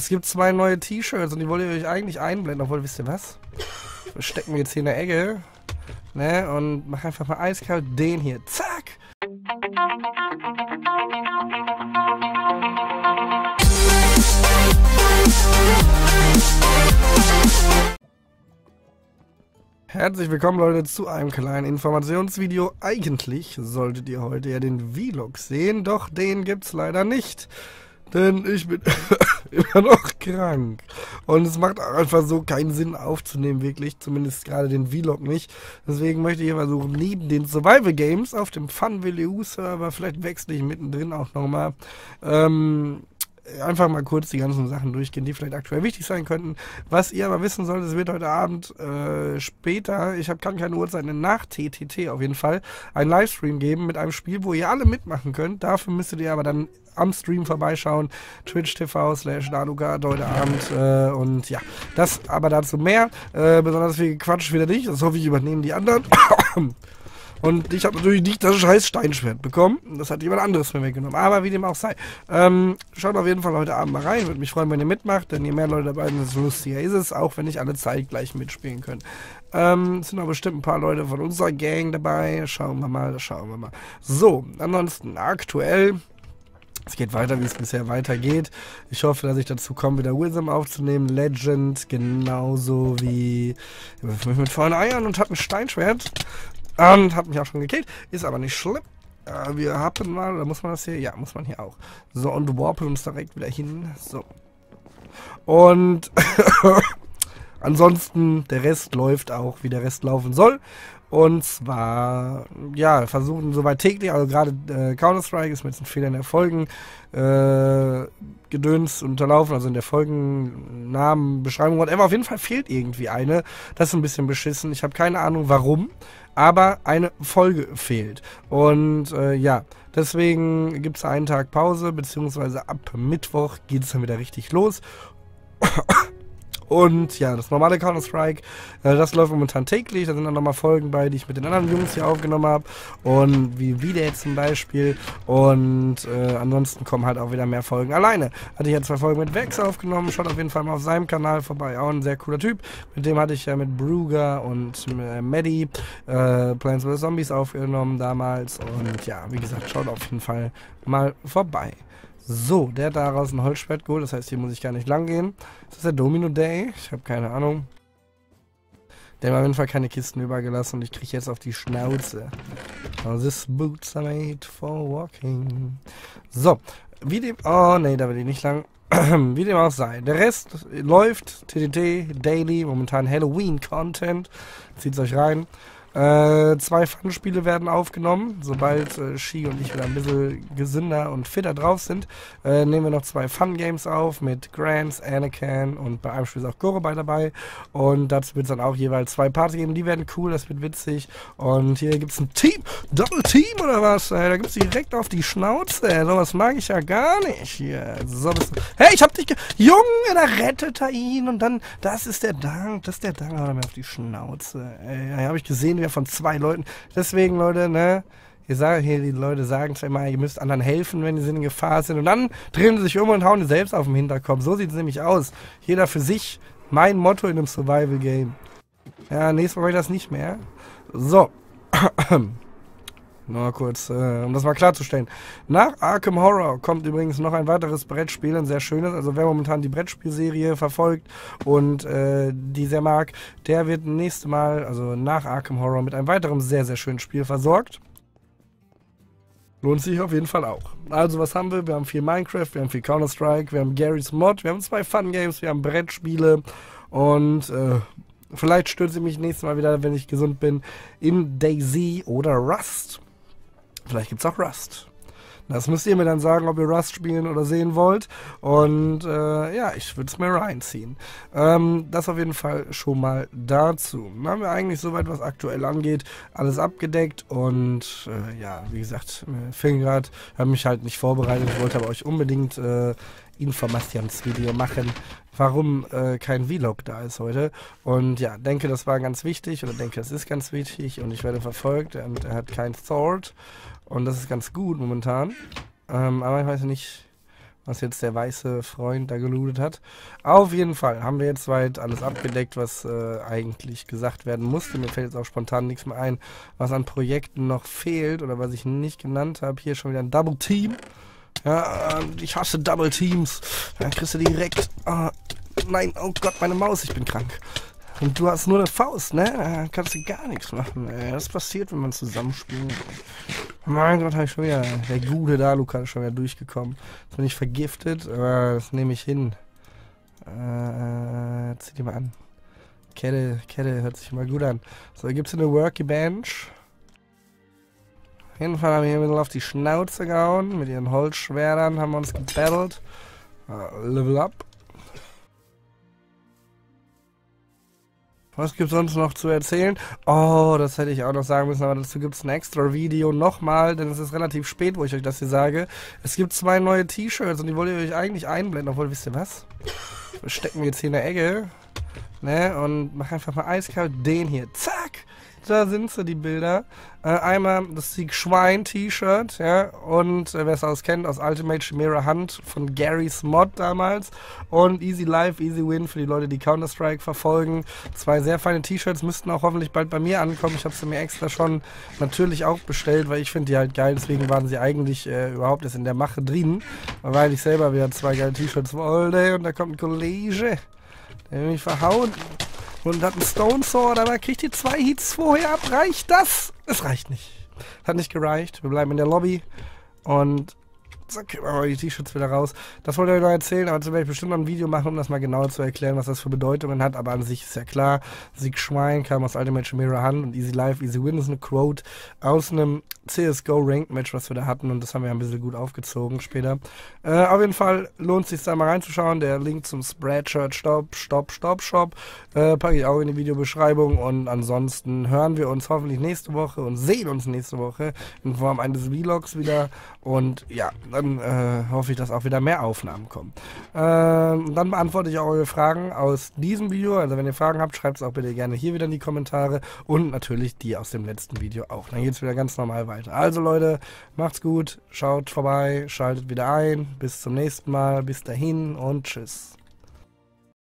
Es gibt 2 neue T-Shirts und die wollt ihr euch eigentlich einblenden, obwohl, wisst ihr was? Wir stecken jetzt hier in der Ecke, ne, und mach einfach mal eiskalt den hier. Zack! Herzlich willkommen, Leute, zu einem kleinen Informationsvideo. Eigentlich solltet ihr heute ja den Vlog sehen, doch den gibt's leider nicht. Denn ich bin immer noch krank. Und es macht auch einfach so keinen Sinn aufzunehmen, wirklich. Zumindest gerade den Vlog nicht. Deswegen möchte ich hier versuchen, neben den Survival Games auf dem FunVLU-Server, vielleicht wechsle ich mittendrin auch nochmal, einfach mal kurz die ganzen Sachen durchgehen, die vielleicht aktuell wichtig sein könnten. Was ihr aber wissen solltet, es wird heute Abend später, kann keine Uhrzeit, nach TTT auf jeden Fall, einen Livestream geben mit einem Spiel, wo ihr alle mitmachen könnt. Dafür müsstet ihr aber dann am Stream vorbeischauen, twitch.tv/Dalukat heute Abend, und ja, das aber dazu mehr. Besonders viel Quatsch wieder nicht, das hoffe ich übernehmen die anderen. Und ich habe natürlich nicht das scheiß Steinschwert bekommen. Das hat jemand anderes mir weggenommen. Aber wie dem auch sei. Schaut auf jeden Fall heute Abend mal rein. Würde mich freuen, wenn ihr mitmacht. Denn je mehr Leute dabei sind, desto lustiger ist es. Auch wenn nicht alle zeitgleich mitspielen können. Es sind auch bestimmt ein paar Leute von unserer Gang dabei. Schauen wir mal. So, ansonsten aktuell. Es geht weiter, wie es bisher weitergeht. Ich hoffe, dass ich dazu komme, wieder Wisdom aufzunehmen. Legend, genauso wie mit vollen Eiern und hat ein Steinschwert. Und hat mich auch schon gekillt. Ist aber nicht schlimm. Wir haben mal, oder muss man das hier? Ja, muss man hier auch. So, und warpen uns direkt wieder hin. So. Und ansonsten, der Rest läuft auch, wie der Rest laufen soll. Und zwar, ja, versuchen soweit täglich, also gerade Counter-Strike ist mit den Fehlern der Folgen gedöns unterlaufen, also in der Folgennamen, Beschreibung, whatever. Auf jeden Fall fehlt irgendwie eine. Das ist ein bisschen beschissen. Ich habe keine Ahnung warum, aber eine Folge fehlt. Und ja, deswegen gibt es einen Tag Pause, beziehungsweise ab Mittwoch geht es dann wieder richtig los. Und ja, das normale Counter-Strike, das läuft momentan täglich. Da sind dann nochmal Folgen bei, die ich mit den anderen Jungs hier aufgenommen habe. Und wie wieder jetzt zum Beispiel. Und ansonsten kommen halt auch wieder mehr Folgen alleine. Hatte ich ja 2 Folgen mit Vex aufgenommen. Schaut auf jeden Fall mal auf seinem Kanal vorbei. Auch ein sehr cooler Typ. Mit dem hatte ich ja mit Bruger und Maddie Plants vs. Zombies aufgenommen damals. Und ja, wie gesagt, schaut auf jeden Fall mal vorbei. So, der hat daraus ein Holzschwert geholt, das heißt, hier muss ich gar nicht lang gehen. Ist das der Domino Day? Ich habe keine Ahnung. Der hat auf jeden Fall keine Kisten übergelassen und ich kriege jetzt auf die Schnauze. Oh, this boots are made for walking. So, wie dem... Oh, nee, da will ich nicht lang. Wie dem auch sei. Der Rest läuft, TTT, Daily, momentan Halloween-Content. Zieht's euch rein. 2 Fun-Spiele werden aufgenommen. Sobald Shi und ich wieder ein bisschen gesünder und fitter drauf sind, nehmen wir noch 2 Fun-Games auf mit Grants, Anakin und bei einem Spiel ist auch Gorobei dabei. Und dazu wird es dann auch jeweils 2 Parts geben. Die werden cool, das wird witzig. Und hier gibt es ein Team, Double-Team oder was? Da gibt es direkt auf die Schnauze. Sowas mag ich ja gar nicht. Hier. So, hey, ich hab dich Junge, da rettet er ihn. Und dann, das ist der Dank. Das ist der Dank. Aber mir auf die Schnauze. Ey, habe ich gesehen, von 2 Leuten. Deswegen, Leute, ne, die Leute sagen zwar immer, ihr müsst anderen helfen, wenn die in Gefahr sind. Und dann drehen sie sich um und hauen die selbst auf den Hinterkopf. So sieht es nämlich aus. Jeder für sich. Mein Motto in einem Survival-Game. Ja, nächstes Mal mache ich das nicht mehr. So. Nur kurz, um das mal klarzustellen. Nach Arkham Horror kommt übrigens noch ein weiteres Brettspiel, ein sehr schönes. Also wer momentan die Brettspielserie verfolgt und die sehr mag, der wird nächstes Mal, also nach Arkham Horror, mit einem weiteren sehr, sehr schönen Spiel versorgt. Lohnt sich auf jeden Fall auch. Also was haben wir? Wir haben viel Minecraft, wir haben viel Counter-Strike, wir haben Garry's Mod, wir haben 2 Fun-Games, wir haben Brettspiele und vielleicht stürze ich mich nächstes Mal wieder, wenn ich gesund bin, in DayZ oder Rust. Vielleicht gibt es auch Rust. Das müsst ihr mir dann sagen, ob ihr Rust spielen oder sehen wollt. Und ja, ich würde es mir reinziehen. Das auf jeden Fall schon mal dazu. Dann haben wir eigentlich soweit, was aktuell angeht, alles abgedeckt. Und ja, wie gesagt, Fingrad habe mich halt nicht vorbereitet. Ich wollte aber euch unbedingt Informationsvideo machen, warum kein Vlog da ist heute. Und ja, denke, das war ganz wichtig oder denke, das ist ganz wichtig und ich werde verfolgt und er hat kein Sword und das ist ganz gut momentan. Aber ich weiß nicht, was jetzt der weiße Freund da gelootet hat. Auf jeden Fall haben wir jetzt soweit alles abgedeckt, was eigentlich gesagt werden musste. Mir fällt jetzt auch spontan nichts mehr ein, was an Projekten noch fehlt oder was ich nicht genannt habe. Hier schon wieder ein Double Team. Ja, ich hasse Double Teams. Dann kriegst du direkt... nein, oh Gott, meine Maus, ich bin krank. Und du hast nur eine Faust, ne? Da kannst du gar nichts machen, ey. Das passiert, wenn man zusammenspielt. Mein Gott, hab ich schon wieder... Der gute Daluka ist schon wieder durchgekommen. Jetzt bin ich vergiftet, aber das nehme ich hin. Zieh die mal an. Kette hört sich mal gut an. So, gibt's eine Worky Bench. Auf jeden Fall haben wir hier ein bisschen auf die Schnauze gehauen. Mit ihren Holzschwertern haben wir uns gebattelt. Level up. Was gibt's sonst noch zu erzählen? Oh, das hätte ich auch noch sagen müssen, aber dazu gibt's ein extra Video nochmal, denn es ist relativ spät, wo ich euch das hier sage. Es gibt 2 neue T-Shirts und die wollte ich euch eigentlich einblenden, obwohl, wisst ihr was? Wir stecken jetzt hier in der Ecke, ne, und mach einfach mal eiskalt den hier. Zack! Da sind sie, die Bilder. Einmal das Sieg Schwein T-Shirt, ja, und wer es auskennt, aus Ultimate Chimera Hunt von Gary's Mod damals. Und Easy Life, Easy Win für die Leute, die Counter-Strike verfolgen. 2 sehr feine T-Shirts müssten auch hoffentlich bald bei mir ankommen. Ich habe sie mir extra schon natürlich auch bestellt, weil ich finde die halt geil. Deswegen waren sie eigentlich überhaupt erst in der Mache drin. Weil ich selber wieder 2 geile T-Shirts wollte. Und da kommt ein Kollege, der will mich verhauen. Und hat einen Stone Sword, aber kriegt ihr 2 Hits vorher ab. Reicht das? Es reicht nicht. Hat nicht gereicht. Wir bleiben in der Lobby. Und zack, machen wir die T-Shirts wieder raus. Das wollte ich euch noch erzählen, aber dazu werde ich bestimmt noch ein Video machen, um das mal genauer zu erklären, was das für Bedeutungen hat. Aber an sich ist ja klar, Sieg Schwein kam aus Ultimate Chimera Hunt und Easy Life, Easy Win ist eine Quote aus einem CSGO Ranked Match, was wir da hatten, und das haben wir ein bisschen gut aufgezogen später. Auf jeden Fall lohnt es sich da mal reinzuschauen. Der Link zum Spreadshirt Shop packe ich auch in die Videobeschreibung, und ansonsten hören wir uns hoffentlich nächste Woche und sehen uns nächste Woche in Form eines Vlogs wieder, und ja, dann hoffe ich, dass auch wieder mehr Aufnahmen kommen. Dann beantworte ich auch eure Fragen aus diesem Video, also wenn ihr Fragen habt, schreibt es auch bitte gerne hier wieder in die Kommentare, und natürlich die aus dem letzten Video auch. Dann geht es wieder ganz normal weiter. Also Leute, macht's gut, schaut vorbei, schaltet wieder ein, bis zum nächsten Mal, bis dahin und tschüss.